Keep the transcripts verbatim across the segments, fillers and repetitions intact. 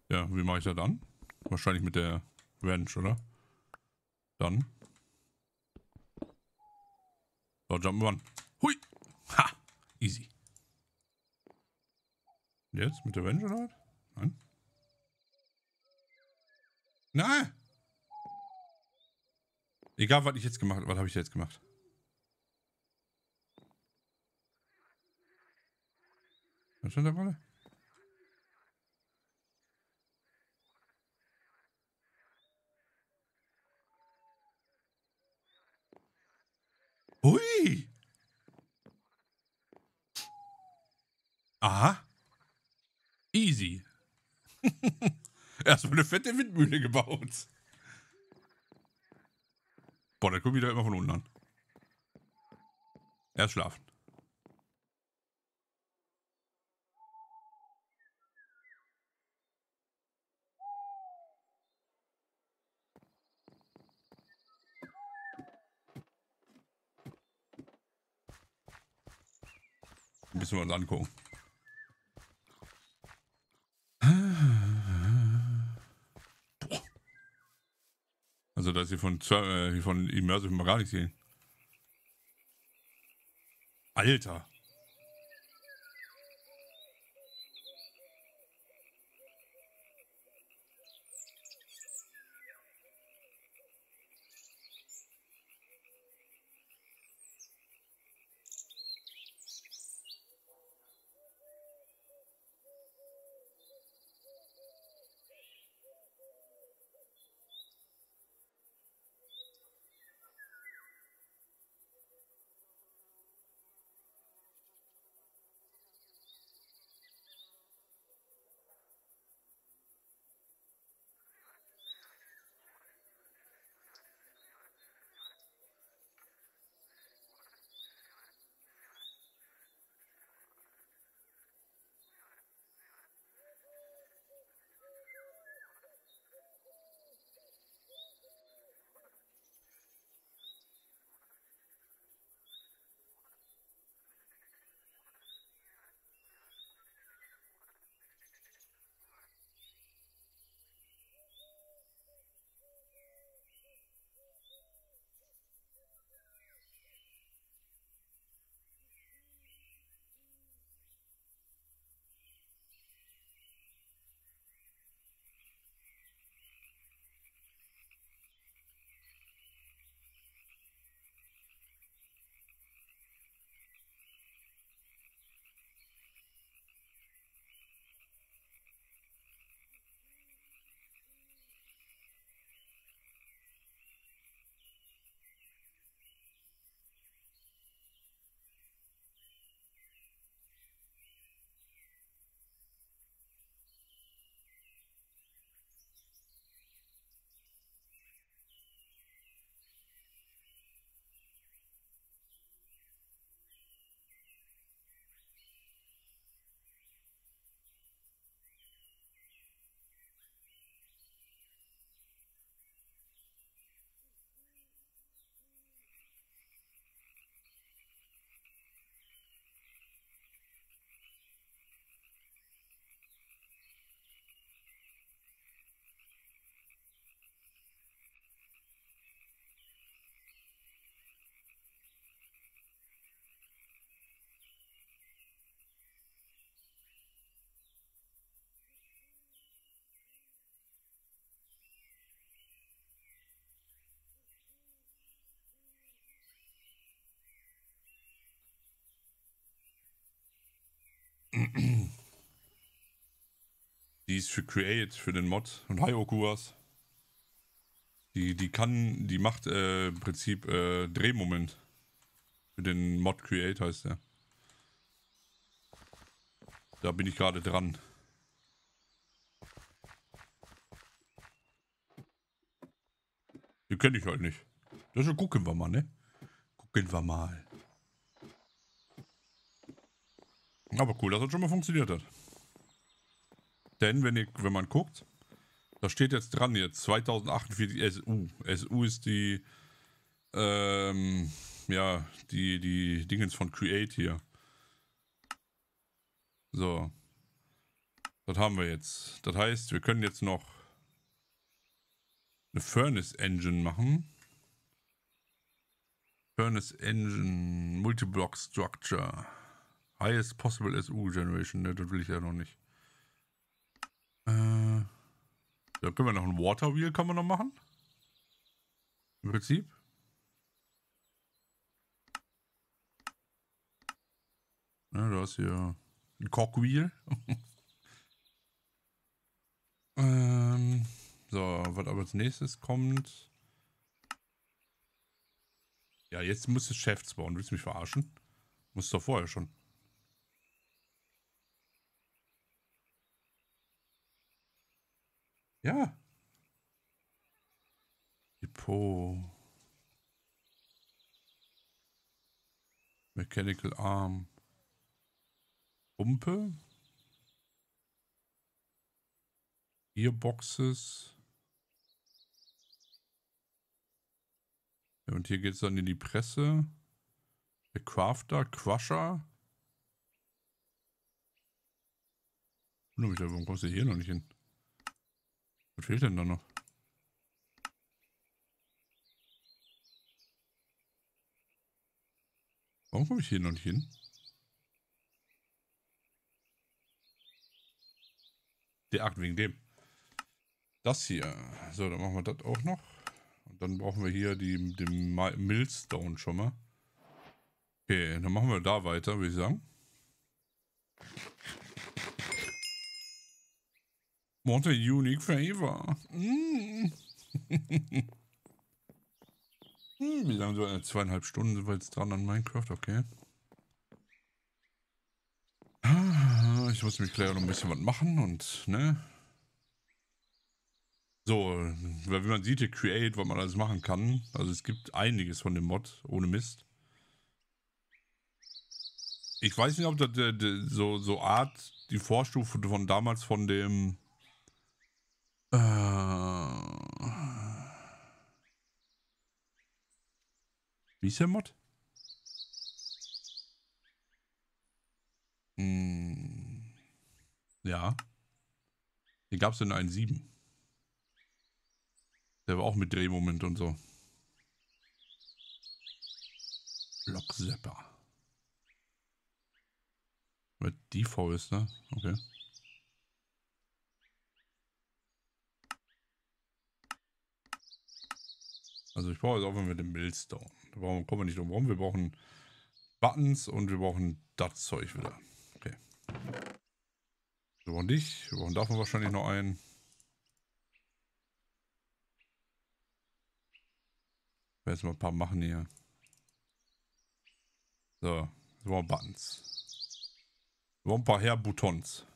Ja, wie mache ich das dann? Wahrscheinlich mit der Wrench, oder? Dann. So, jump one. Hui! Ha! Easy. Jetzt mit der Wrench, oder was? Nein. Nein! Egal, was ich jetzt gemacht habe. Was habe ich jetzt gemacht? Was ist denn da gerade? Hui! Aha. Easy. Erstmal eine fette Windmühle gebaut. Boah, der kommt wieder immer von unten an. Erst schlafen. Müssen wir uns angucken. Boah. Also, dass sie von, äh, von Immersive mal gar nicht sehen. Alter. Die ist für Create, für den Mod. Und hi Okuas. Die, die kann, die macht äh, im Prinzip äh, Drehmoment. Für den Mod Create heißt der. Da bin ich gerade dran. Die kenne ich halt nicht. Das gucken wir mal, ne? Gucken wir mal. Aber cool, dass das schon mal funktioniert hat. Denn wenn, ihr, wenn man guckt, da steht jetzt dran jetzt zweitausendachtundvierzig S U. S U ist die, ähm, ja, die, die Dingens von Create hier. So. Das haben wir jetzt. Das heißt, wir können jetzt noch eine Furnace Engine machen. Furnace Engine, Multiblock Structure. Highest possible S U Generation. Ne, das will ich ja noch nicht. Äh, da können wir noch ein Water Wheel kann man noch machen. Im Prinzip. Ja, da ist hier ein Cogwheel. ähm, so, was aber als nächstes kommt. Ja, jetzt muss es Chefs bauen. Willst du mich verarschen? Muss doch vorher schon. Ja. Depot. Mechanical Arm. Pumpe. Gearboxes. Ja, und hier geht es dann in die Presse. Der Crafter, Crusher. Warum kommst du hier noch nicht hin? Was fehlt denn da noch? Warum komme ich hier noch nicht hin? Der acht wegen dem. Das hier. So, dann machen wir das auch noch. Und dann brauchen wir hier die, den Millstone schon mal. Okay, dann machen wir da weiter, würde ich sagen. What a unique flavor. Mm. Wie lange so? Zweieinhalb Stunden sind wir jetzt dran an Minecraft, okay. Ich muss mich gleich noch ein bisschen was machen und, ne? So, weil wie man sieht, hier Create, was man alles machen kann. Also es gibt einiges von dem Mod, ohne Mist. Ich weiß nicht, ob das der, der, so, so Art, die Vorstufe von damals von dem äh, wie ist der Mod? Hm, ja. Den gab es in eins Punkt sieben. Der war auch mit Drehmoment und so. Blockzapper. Mit D V ist, ne? Okay. Also ich brauche jetzt auch mit dem Millstone. Da brauchen, kommen wir nicht drum rum. Wir brauchen Buttons und wir brauchen das Zeug wieder. Okay. Wir brauchen dich. Wir brauchen davon wahrscheinlich noch einen. Ich werde jetzt mal ein paar machen hier. So, wir brauchen Buttons. Wir brauchen ein paar Hair-Buttons.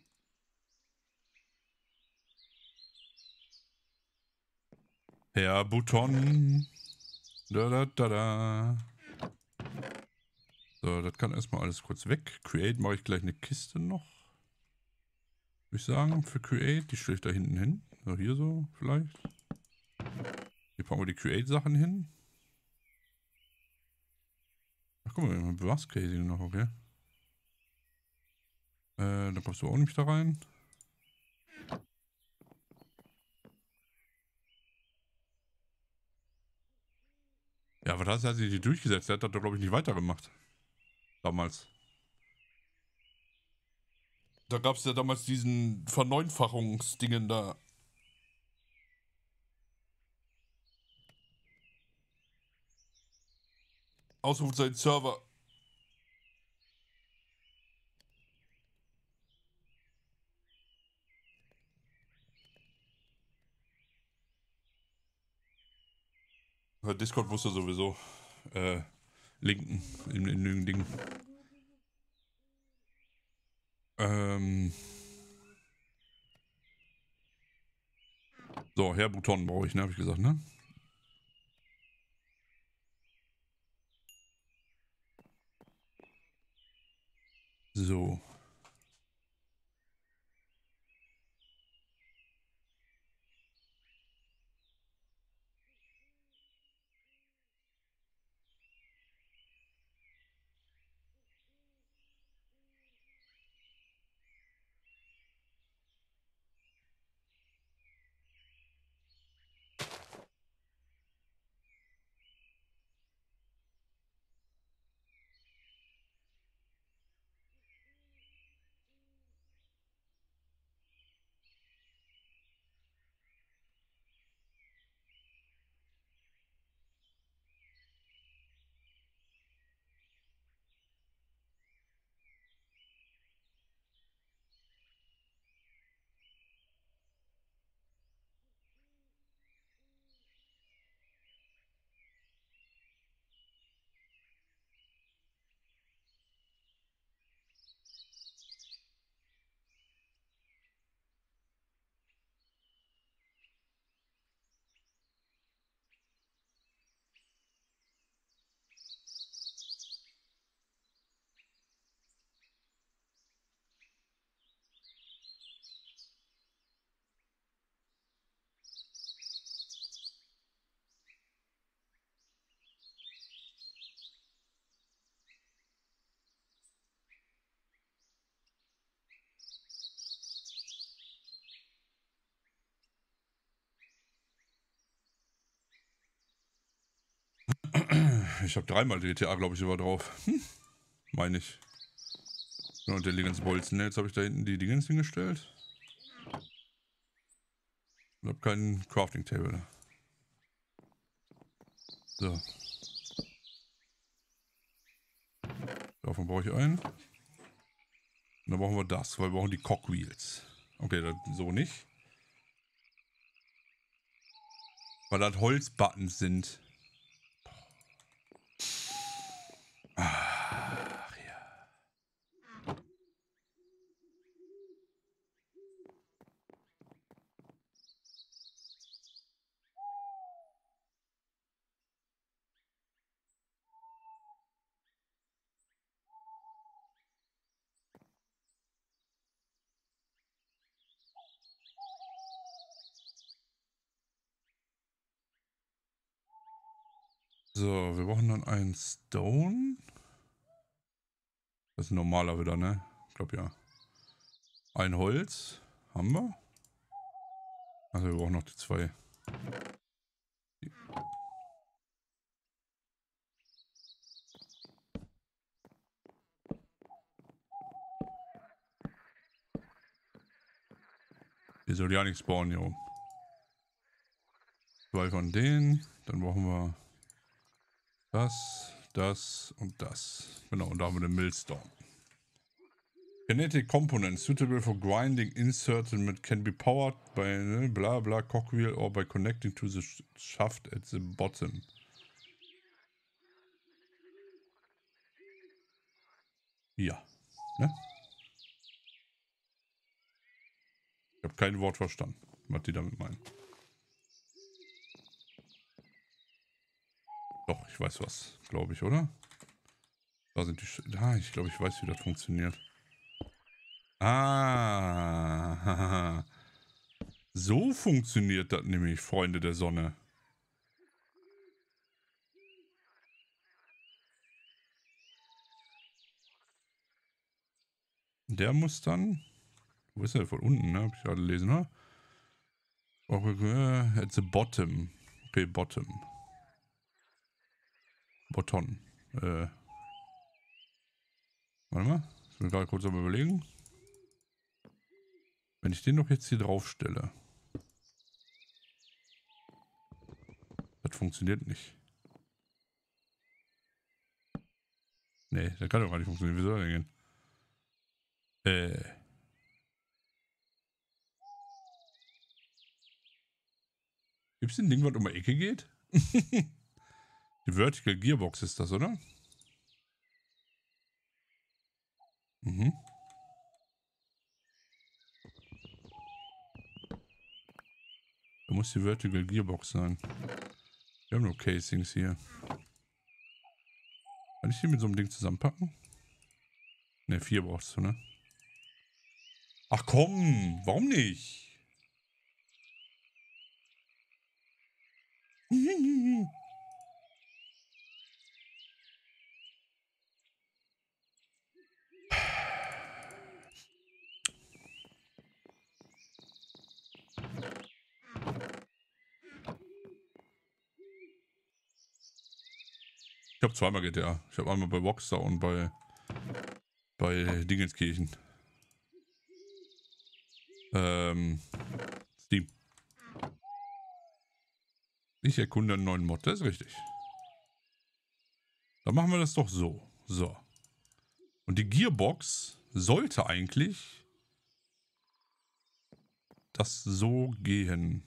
Hair-Button. Da, da, da, da. So, das kann erstmal alles kurz weg. Create mache ich gleich eine Kiste noch. Würde ich sagen, für Create. Die stelle ich da hinten hin. So, hier so vielleicht. Hier packen wir die Create-Sachen hin. Ach, guck mal, wir haben Brass-Casing noch, okay. Äh, dann kommst du auch nicht da rein. Ja, was heißt, er hat sich nicht durchgesetzt? Der hat das doch, glaube ich, nicht weitergemacht. Damals. Da gab es ja damals diesen Verneunfachungsdingen da. Ausrufezeichen Server. Discord wusste sowieso. Äh, linken in, in den Dingen. Ähm. So, Herr Bouton brauche ich, ne? Habe ich gesagt, ne? So. Ich habe dreimal G T A, glaube ich, über drauf. Hm. Meine ich. Ja, und der Dingens-Bolzen. Jetzt habe ich da hinten die Dingens hingestellt. Ich habe keinen Crafting-Table. So. Davon brauche ich einen. Und dann brauchen wir das, weil wir brauchen die Cogwheels. Okay, das so nicht. Weil das Holzbuttons sind. Ach ja. So, wir brauchen dann einen Stone. Das ist ein normaler wieder, ne? Ich glaube ja. Ein Holz. Haben wir? Also wir brauchen noch die zwei. Hier soll ja nicht spawnen hier oben. Zwei von denen. Dann brauchen wir das, das und das. Genau, und da haben wir den Millstone. Kinetic components suitable for grinding inserted can be powered by ne, bla bla cogwheel or by connecting to the shaft at the bottom. Ja. Ne? Ich habe kein Wort verstanden, was die damit meinen. Doch, ich weiß was, glaube ich, oder? Da sind die. Sch ah, ich glaube, ich weiß, wie das funktioniert. Ah. So funktioniert das nämlich, Freunde der Sonne. Der muss dann. Wo ist der? Von unten, ne? Hab ich gerade gelesen, ne? At the bottom. Okay, bottom. Bottom. Äh. Warte mal. Ich will gerade kurz mal überlegen. Wenn ich den doch jetzt hier drauf stelle. Das funktioniert nicht. Nee, das kann doch gar nicht funktionieren. Wie soll das denn gehen? Äh. Gibt es ein Ding, was um die Ecke geht? Die Vertical Gearbox ist das, oder? Mhm. Da muss die Vertical Gearbox sein. Wir haben nur Casings hier. Kann ich die mit so einem Ding zusammenpacken? Ne, vier brauchst du, ne? Ach komm, warum nicht? Ich habe zweimal G T A. Ich habe einmal bei Rockstar und bei bei Dingenskirchen. Ähm, Steam. Ich erkunde einen neuen Mod, das ist richtig. Dann machen wir das doch so. So. Und die Gearbox sollte eigentlich das so gehen.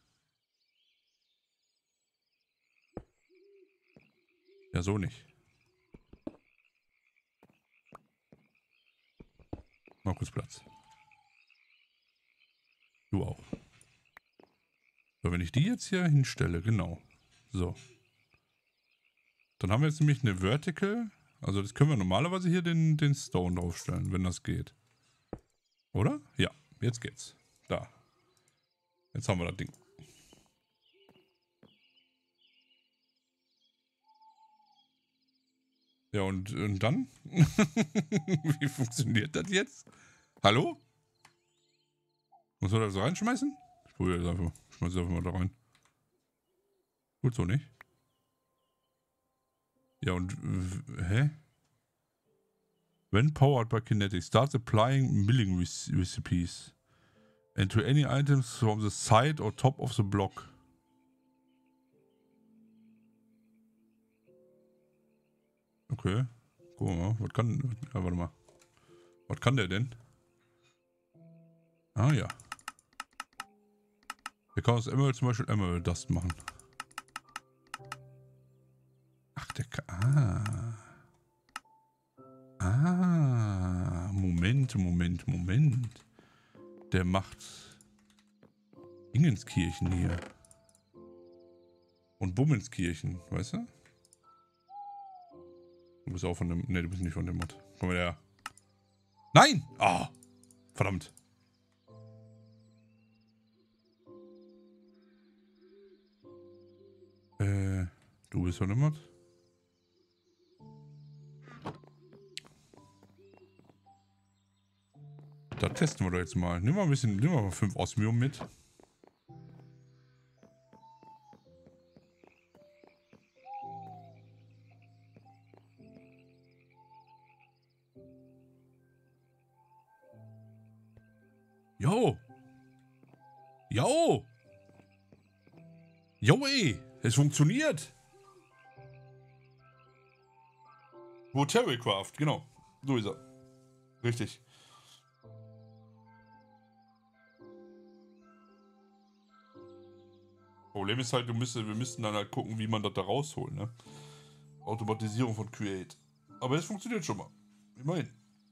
Ja, so nicht. Mal kurz Platz. Du auch. So, wenn ich die jetzt hier hinstelle, genau. So. Dann haben wir jetzt nämlich eine Vertical. Also das können wir normalerweise hier den, den Stone draufstellen, wenn das geht. Oder? Ja, jetzt geht's. Da. Jetzt haben wir das Ding. Ja, und, und dann? Wie funktioniert das jetzt? Hallo? Muss man das so reinschmeißen? Ich probiere das einfach. Ich schmeiße einfach mal da rein. Gut so, nicht? Ja, und... Hä? When powered by Kinetic, start applying milling recipes. And to any items from the side or top of the block. Okay. Guck mal, was kann... Ja, warte mal. Was kann der denn? Ah, ja. Der kann aus Emerald zum Beispiel Emerald Dust machen. Ach, der kann... Ah. Ah. Moment, Moment, Moment. Der macht... Ingenskirchen hier. Und Bummenskirchen, weißt du? Du bist auch von dem... Ne, du bist nicht von dem Mod. Komm mal her. Nein! Ah! Oh, verdammt. Äh, du bist von dem Mod? Da testen wir doch jetzt mal. Nimm mal ein bisschen... Nimm mal fünf Osmium mit. Jo! Jo! Jo, ey! Es funktioniert! Wo Terrycraft, genau. So ist er. Richtig. Problem ist halt, du müsste, wir müssten dann halt gucken, wie man das da rausholt, ne? Automatisierung von Create. Aber es funktioniert schon mal. Immerhin.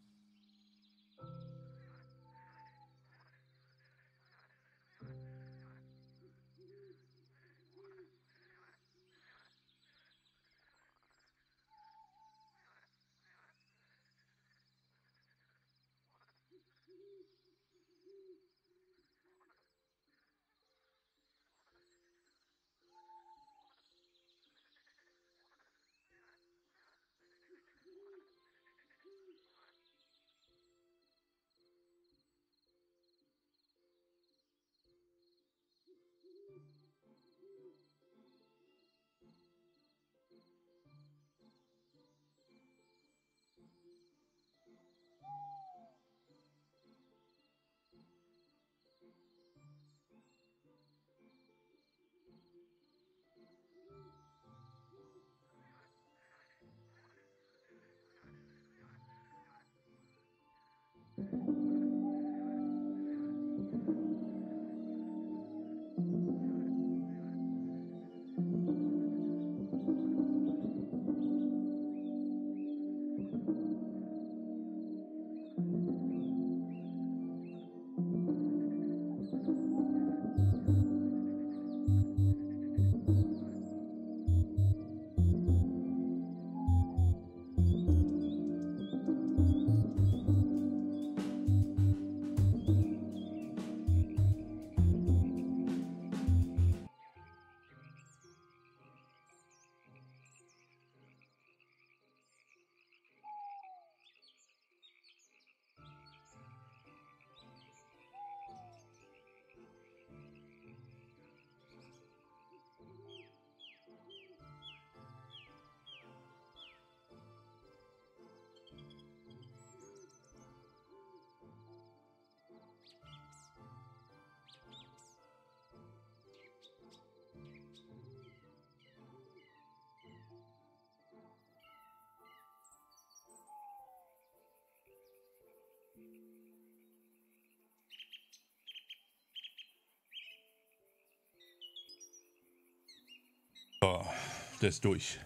So, der ist durch.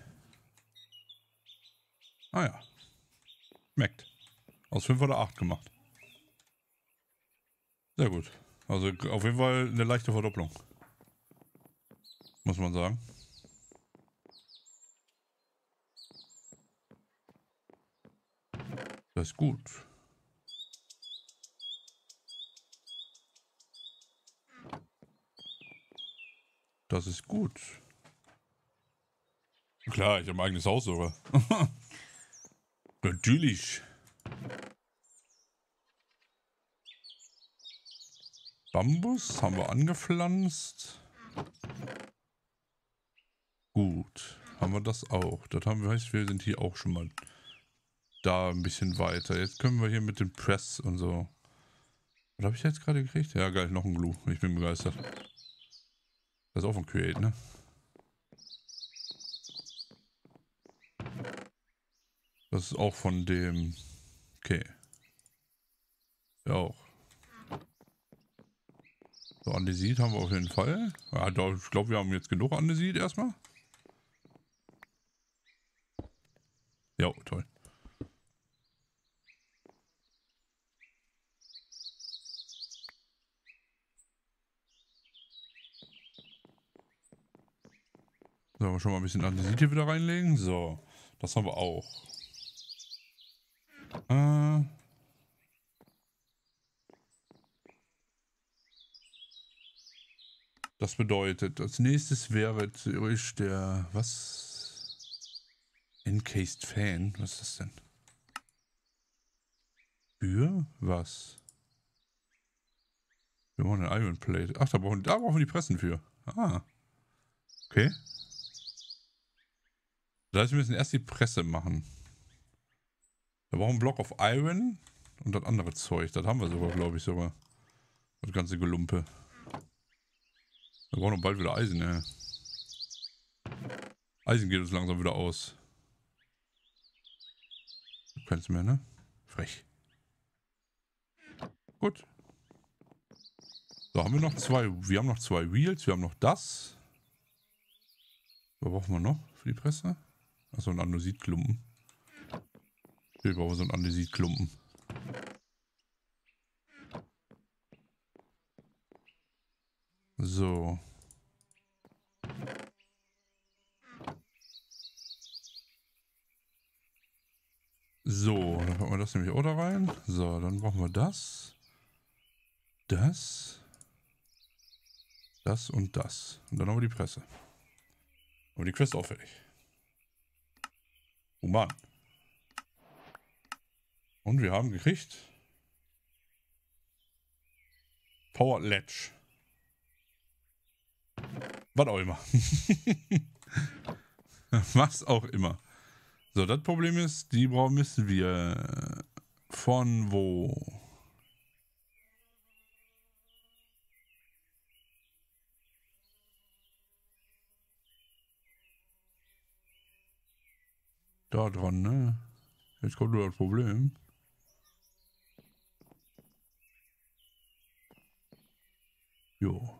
Ah ja. Schmeckt. Aus fünf oder acht gemacht. Sehr gut. Also auf jeden Fall eine leichte Verdopplung. Muss man sagen. Das ist gut. Das ist gut. Klar, ich habe ein eigenes Haus sogar. Natürlich. Bambus haben wir angepflanzt. Gut. haben wir das auch. Das haben wir, heißt, wir sind hier auch schon mal da ein bisschen weiter. Jetzt können wir hier mit dem Press und so. Was habe ich jetzt gerade gekriegt? Ja, geil, noch ein Glue. Ich bin begeistert. Das ist auch von Create, ne? Das ist auch von dem... Okay. Ja auch. So, Andesit haben wir auf jeden Fall. Ja, da, ich glaube, wir haben jetzt genug Andesit erstmal. Ja, toll. Sollen wir schon mal ein bisschen Andesit hier wieder reinlegen? So, das haben wir auch. Äh... Das bedeutet, als nächstes wäre theoretisch der, was? Encased Fan, was ist das denn? Für was? Wir brauchen eine Iron Plate. Ach, da brauchen, da brauchen wir die Pressen für. Ah. Okay. Das heißt, wir müssen erst die Presse machen. Wir brauchen einen Block of Iron und das andere Zeug. Das haben wir sogar, glaube ich, sogar. Das ganze Gelumpe. Wir brauchen noch bald wieder Eisen, ey. Eisen geht uns langsam wieder aus. Keins mehr, ne? Frech. Gut. So, haben wir noch zwei. Wir haben noch zwei Wheels. Wir haben noch das. Was brauchen wir noch für die Presse? Achso, ein Andesit-Klumpen. Hier brauchen wir so einen Andesit-Klumpen. So. So, dann packen wir das nämlich auch da rein. So, dann brauchen wir das. Das. Das und das. Und dann haben wir die Presse. Aber die Quest auch fertig. Oh Mann. Und wir haben gekriegt. Power Ledge. Was auch immer. Was auch immer. So, das Problem ist, die brauchen müssen wir von wo? Da dran, ne? Jetzt kommt nur das Problem. Jo.